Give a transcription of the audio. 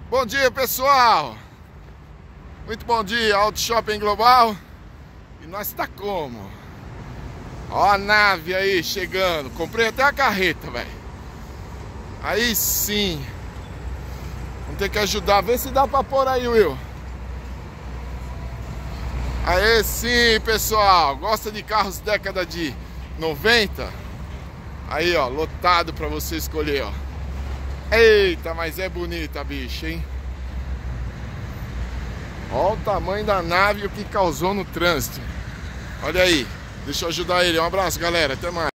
Bom dia, pessoal! Muito bom dia, Auto Shopping Global. E nós tá como? Ó a nave aí chegando. Comprei até a carreta, velho. Aí sim. Vamos ter que ajudar. Vê se dá pra pôr aí, Will. Aí sim, pessoal. Gosta de carros década de 90? Aí, ó, lotado pra você escolher, ó. Eita, mas é bonita a bicha, hein? Olha o tamanho da nave e o que causou no trânsito. Olha aí. Deixa eu ajudar ele. Um abraço, galera. Até mais.